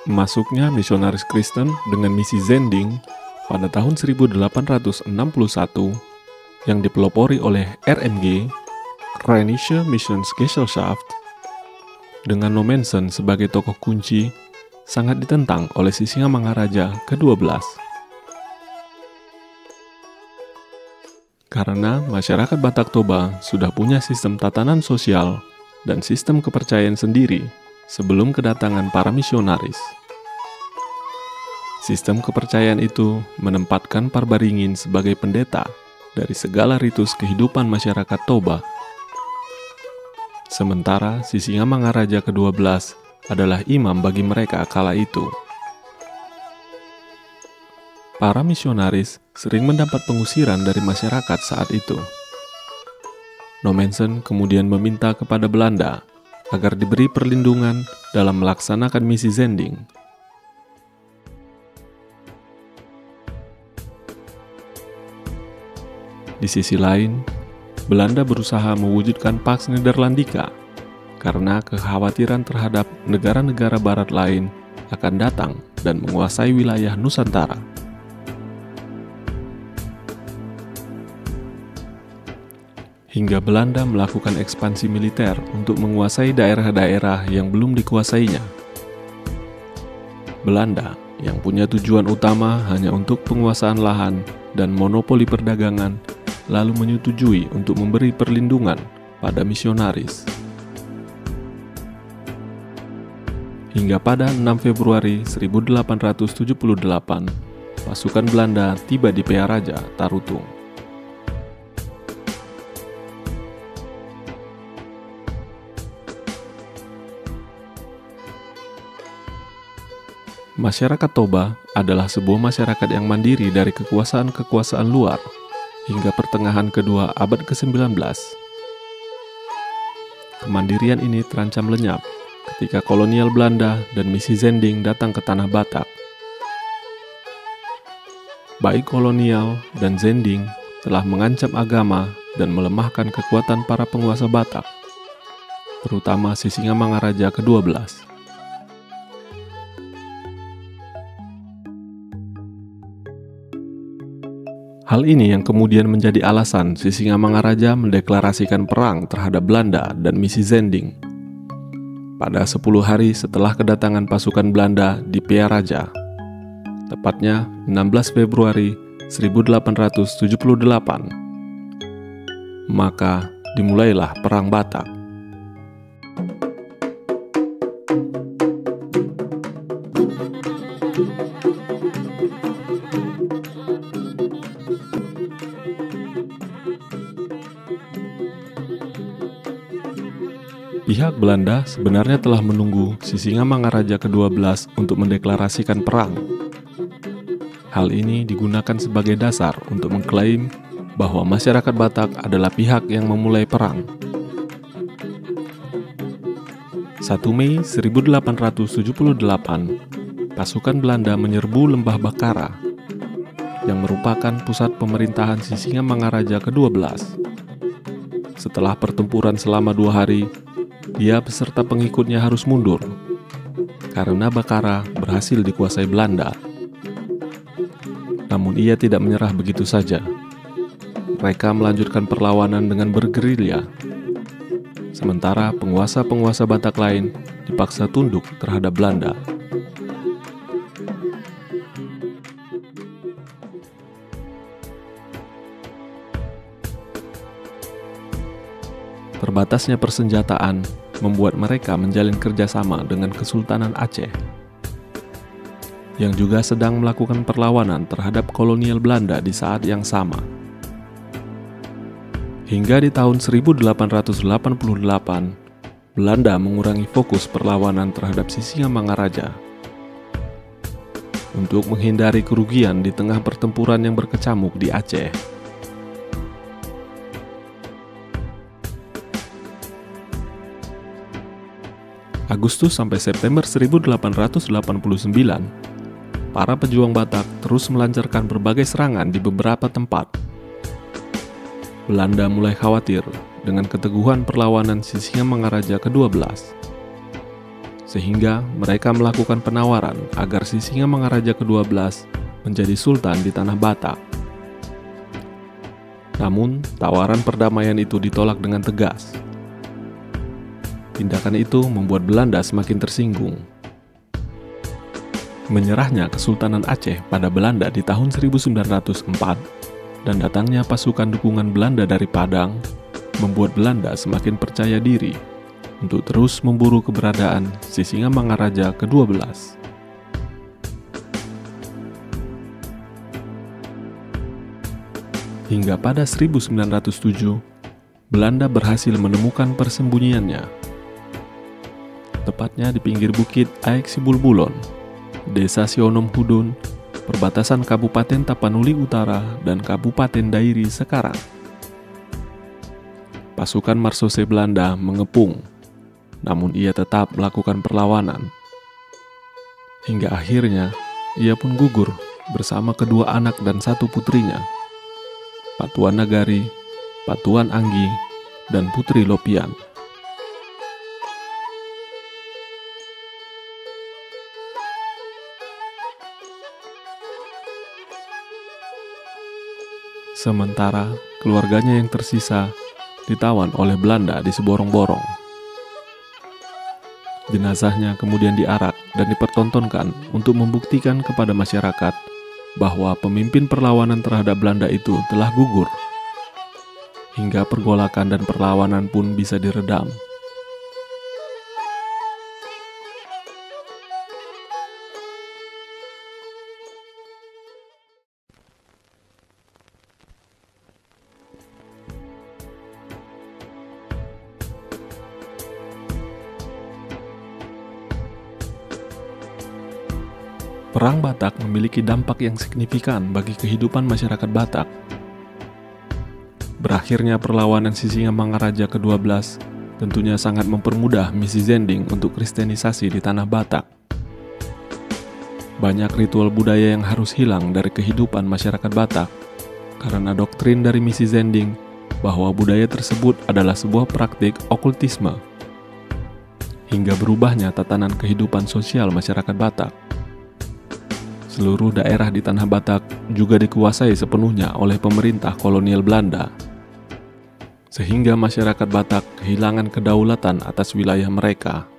Masuknya misionaris Kristen dengan misi Zending pada tahun 1861 yang dipelopori oleh RMG, Rheinische Missionsgesellschaft, dengan Nommensen sebagai tokoh kunci, sangat ditentang oleh Sisingamangaraja ke-12. Karena masyarakat Batak Toba sudah punya sistem tatanan sosial dan sistem kepercayaan sendiri sebelum kedatangan para misionaris. Sistem kepercayaan itu menempatkan Parbaringin sebagai pendeta dari segala ritus kehidupan masyarakat Toba. Sementara Sisingamangaraja ke-12 adalah imam bagi mereka kala itu. Para misionaris sering mendapat pengusiran dari masyarakat saat itu. Nommensen kemudian meminta kepada Belanda agar diberi perlindungan dalam melaksanakan misi Zending. Di sisi lain, Belanda berusaha mewujudkan Pax Nederlandica karena kekhawatiran terhadap negara-negara barat lain akan datang dan menguasai wilayah Nusantara. Hingga Belanda melakukan ekspansi militer untuk menguasai daerah-daerah yang belum dikuasainya. Belanda yang punya tujuan utama hanya untuk penguasaan lahan dan monopoli perdagangan, lalu menyetujui untuk memberi perlindungan pada misionaris. Hingga pada 6 Februari 1878, pasukan Belanda tiba di Pearaja, Tarutung. Masyarakat Toba adalah sebuah masyarakat yang mandiri dari kekuasaan-kekuasaan luar hingga pertengahan kedua abad ke-19. Kemandirian ini terancam lenyap ketika kolonial Belanda dan misi Zending datang ke tanah Batak. Baik kolonial dan Zending telah mengancam agama dan melemahkan kekuatan para penguasa Batak, terutama Sisingamangaraja ke-12. Hal ini yang kemudian menjadi alasan Sisingamangaraja mendeklarasikan perang terhadap Belanda dan misi Zending. Pada 10 hari setelah kedatangan pasukan Belanda di Pearaja, tepatnya 16 Februari 1878, maka dimulailah Perang Batak. Pihak Belanda sebenarnya telah menunggu Sisingamangaraja ke-12 untuk mendeklarasikan perang. Hal ini digunakan sebagai dasar untuk mengklaim bahwa masyarakat Batak adalah pihak yang memulai perang. 1 Mei 1878, pasukan Belanda menyerbu Lembah Bakara, yang merupakan pusat pemerintahan Sisingamangaraja ke-12. Setelah pertempuran selama 2 hari, dia beserta pengikutnya harus mundur, karena Bakara berhasil dikuasai Belanda. Namun ia tidak menyerah begitu saja. Mereka melanjutkan perlawanan dengan bergerilya, sementara penguasa-penguasa Batak lain dipaksa tunduk terhadap Belanda. Terbatasnya persenjataan membuat mereka menjalin kerjasama dengan Kesultanan Aceh, yang juga sedang melakukan perlawanan terhadap kolonial Belanda di saat yang sama. Hingga di tahun 1888, Belanda mengurangi fokus perlawanan terhadap Sisingamangaraja. Untuk menghindari kerugian di tengah pertempuran yang berkecamuk di Aceh. Agustus sampai September 1889, para pejuang Batak terus melancarkan berbagai serangan di beberapa tempat. Belanda mulai khawatir dengan keteguhan perlawanan Sisingamangaraja ke-12. sehingga mereka melakukan penawaran agar Sisingamangaraja ke-12 menjadi sultan di tanah Batak. Namun, tawaran perdamaian itu ditolak dengan tegas. Tindakan itu membuat Belanda semakin tersinggung. Menyerahnya Kesultanan Aceh pada Belanda di tahun 1904 dan datangnya pasukan dukungan Belanda dari Padang membuat Belanda semakin percaya diri untuk terus memburu keberadaan Sisingamangaraja ke-12. Hingga pada 1907, Belanda berhasil menemukan persembunyiannya. Tepatnya di pinggir bukit Aek Sibulbulon, Desa Sionom Hudun, perbatasan Kabupaten Tapanuli Utara dan Kabupaten Dairi sekarang. Pasukan Marsose Belanda mengepung, namun ia tetap melakukan perlawanan. Hingga akhirnya, ia pun gugur bersama kedua anak dan satu putrinya, Patuan Nagari, Patuan Anggi, dan Putri Lopian. Sementara keluarganya yang tersisa ditawan oleh Belanda di Seborong-Borong. Jenazahnya kemudian diarak dan dipertontonkan untuk membuktikan kepada masyarakat bahwa pemimpin perlawanan terhadap Belanda itu telah gugur. Hingga pergolakan dan perlawanan pun bisa diredam. Perang Batak memiliki dampak yang signifikan bagi kehidupan masyarakat Batak. Berakhirnya perlawanan Sisingamangaraja ke-12 tentunya sangat mempermudah misi Zending untuk kristenisasi di tanah Batak. Banyak ritual budaya yang harus hilang dari kehidupan masyarakat Batak karena doktrin dari misi Zending bahwa budaya tersebut adalah sebuah praktik okultisme, hingga berubahnya tatanan kehidupan sosial masyarakat Batak. Seluruh daerah di tanah Batak juga dikuasai sepenuhnya oleh pemerintah kolonial Belanda, sehingga masyarakat Batak kehilangan kedaulatan atas wilayah mereka.